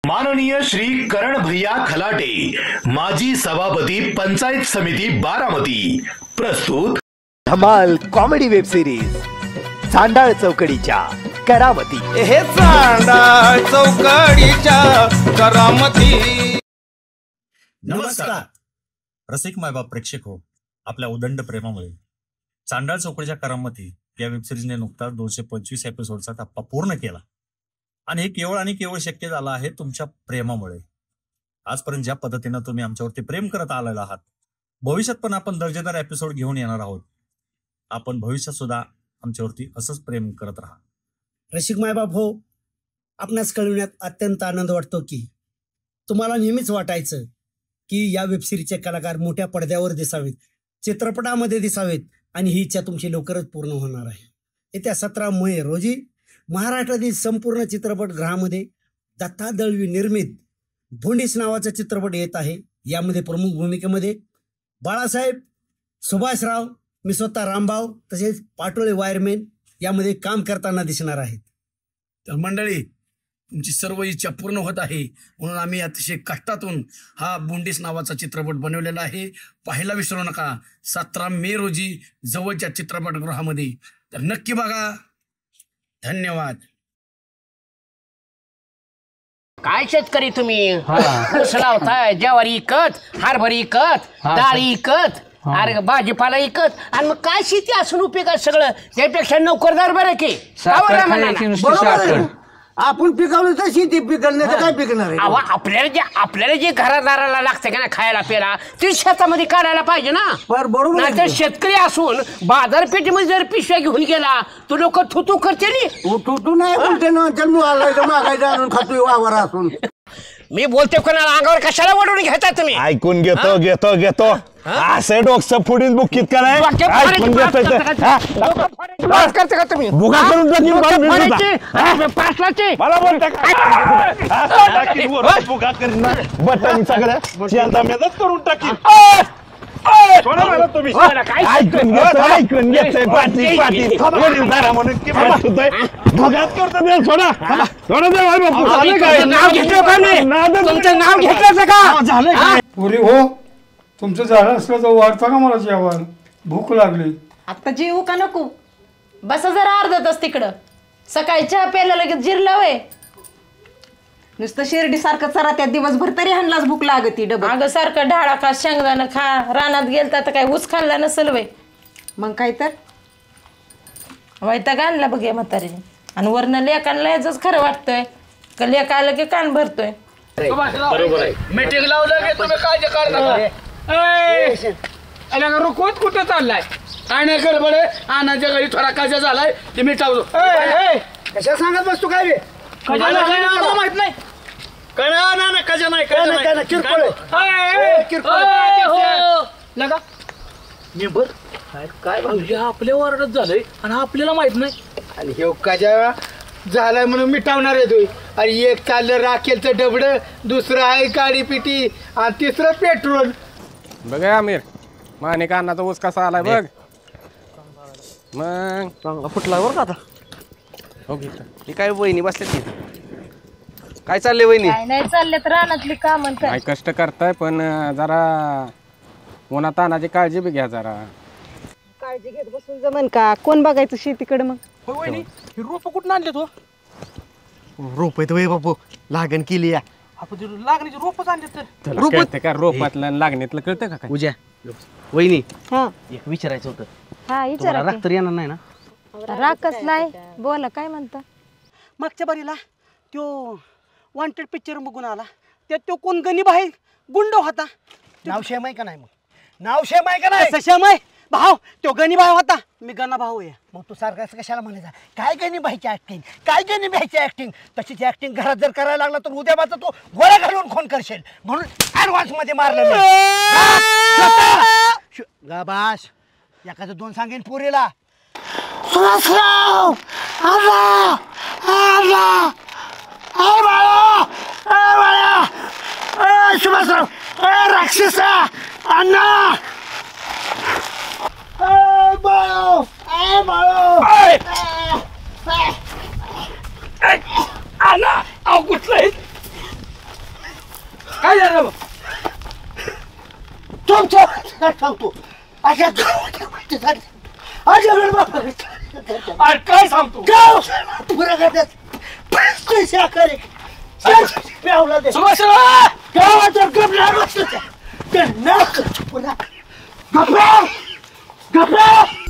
माननीय श्री करण भैया खलाटे, माजी सभापती पंचायत समिती बारामती, प्रस्तुत धमाल कॉमेडी वेब सिरीज चांडाळ चौकडीच्या करामती। हे चांडाळ चौकडीच्या करामती। नमस्कार रसिक मायबाप प्रेक्षक हो, आपल्या उदंड प्रेमामुळे चांडाळ चौकडीच्या करामती या वेबसिरीजने नुकताच 225 एपिसोडचा टप्पा पूर्ण केला आणि हे केवळ आणि केवळ शक्य झालं आहे तुमच्या प्रेमामुळे। आजपर्यंत ज्या पद्धतीनं तुम्ही आमच्यावरती प्रेम करत आलेला आहात, भविष्यात पण आपण दर्जेदार एपिसोड घेऊन येणार आहोत। आपण भविष्यात सुद्धा आमच्यावरती असंच प्रेम करत राहा। रसिक मायबाप हो, आपणास कळविण्यात अत्यंत आनंद वाटतो की तुम्हाला नेहमीच वाटायचं की या वेबसिरीजचे कलाकार मोठ्या पडद्यावर दिसावेत, चित्रपटामध्ये दिसावेत आणि ही इच्छा तुमची लवकरच पूर्ण होणार आहे। येत्या 17 मे रोजी महाराष्ट्रातील संपूर्ण चित्रपटगृहामध्ये दत्ता दळवी निर्मित भोंडीस नावाचा चित्रपट येत आहे। यामध्ये प्रमुख भूमिकेमध्ये बाळासाहेब, सुभाषराव, मी स्वतः रामभाऊ तसेच पाटोळे वायरमॅन यामध्ये काम करताना दिसणार आहेत। तर मंडळी, तुमची सर्व इच्छा पूर्ण होत आहे म्हणून आम्ही अतिशय कष्टातून हा बोंडीस नावाचा चित्रपट बनवलेला आहे। पाहायला विसरू नका 17 मे रोजी जवळच्या चित्रपटगृहामध्ये। तर नक्की बघा। धन्यवाद। काय शेतकरी तुम्ही ऊस लावताय, ज्वारी इकत, हरभरी इकत, डाळी इकत, अरे भाजीपाला इकत, आणि मग काय शेती असून उपयोग आहे सगळं? त्यापेक्षा नोकरदार बरं की आपण पिकवलं तर शेती पिकल, नाही तर काय पिकणार आहे? आपल्याला जे घरादाराला लागतं का ना खायला प्यायला, ते शेतामध्ये काढायला पाहिजे ना। बरोबर। नाही तर शेतकरी असून बाजारपेठेमध्ये जर पिशव्या घेऊन गेला तो लोक थुतू करते। तुटू नाही बोलते ना, जन्म आलाय तर मागायचं आणून खातोय वावर असून। मी बोलते कोणाला अंगावर कशाला ओढून घेता तुम्ही? ऐकून घेतो असे डोकं फुडीत बुकीत का नाही? ऐकून घेतोय करते का तुम्ही? बुका करून मला बोलता बुका करणार बटन सगळं शेलदाम्यातच करून टाकी। तुम्ही ऐकून घेतोय पाटी म्हणून की भोगात करतो सोडा तुमचं नाव घेतलं का? झालं काय? पुरी हो, तुमचं झालं असलं तर वाढता का मला जेवण? भूक लागली। आता जेवू का नको? बसा जरा अर्धा तास तिकडं। सकाळी चहा प्यायला लगेच जिरला वय। नुसतं शिर्डी सारखं चरा त्या दिवसभर तरी ह्यांनाच भूक लागती डबल। अगं सारखं ढाळा खा, शेंगदाणा खा, रानात गेलता तर काय ऊस खाल्ला नसल वय? मग काय तर वैताग आणला बघ या म्हातारीने। आणि वरनं लेकांना याच खरं वाटतंय का लेक आलं की कान भरतोय। बरोबर आहे। मीटिंग लावलं की तुम्ही काळजी करता। रुकवत कुठं चाललाय? काय नाही गडबड आहे, आणाच्या घरी थोडा काजा झालाय ते मिटावलो। कशा सांगत बसतो काय रे? माहित नाही ना कशा नाही लगा मेंबर काय आपल्या वार्डात झालंय आणि आपल्याला माहित नाही। आणि हे काजा झालाय म्हणून मिटावणार आहे तुम्ही? आणि एक चाललं राखेलचं डबडं, दुसरं आहे काळी पिटी आणि तिसरं पेट्रोल। बघा आमिर, माने कानाचा ऊस कसा आलाय बघ। मग चांगला फुटला बरं का आता। हो घेत ही काय वहिनी बसले की काय चाललंय वहिनी? काय नाही चाललेत रानातली काम। काय कष्ट करताय पण जरा उन्हा तानाची काळजी बी घ्या जरा। काळजी घेत बसून जमन का? कोण बघायचं शेतीकडे मग? वहिनी ही रोप कुठून आणले तो? रोप येतो बापू, लागण केली या। आपण लागणीची रोपच आणले तर रोप का रोपातलं लागणीतलं कळतं का? काय उद्या वहिनी हा एक विचारायचं होतं। हा विचारा की। राग तर येणार नाही ना? राग कसलाय? बोला काय म्हणता? मागच्या बारीला तो वॉन्टेड पिक्चर बघून आला, त्यात तो कोण गणित आहे गुंड होता। नाव शेम आहे का नाही? मग नाव शेम आहे का नाही? शेम आहे भाऊ, तो गणी भाऊ होता, मी गणा भाऊ आहे। मग तू सारखं कशाला म्हणायचा? काय गणी भाईची ऍक्टिंग, काय गणी भाईची ऍक्टिंग? तशीच ऍक्टिंग घरात जर करायला लागला तर उद्या माझा तो गोळ्या घालून खून करशील म्हणून ऍडव्हान्स मध्ये मारलं। गाबास एखादं दोन सांगेन पुरीला। सुभाषराव आला आला ए बाळा, ए बाळा, ए सुभाषराव, ए राक्षसा अण्णा, ए बाळा, ए बाळा, अण्णा अहो कुठलं काय झालं तुमच्या सांगतो अशा गावाच्या गोष्टी झाल्या. अजून बाबा अरे काय सांगतो गाव पुरा करतात पैसे आकारे प्यावला दे सुभाषराव गावाचा गमला ते नाक पुरा गप्पा गप्पा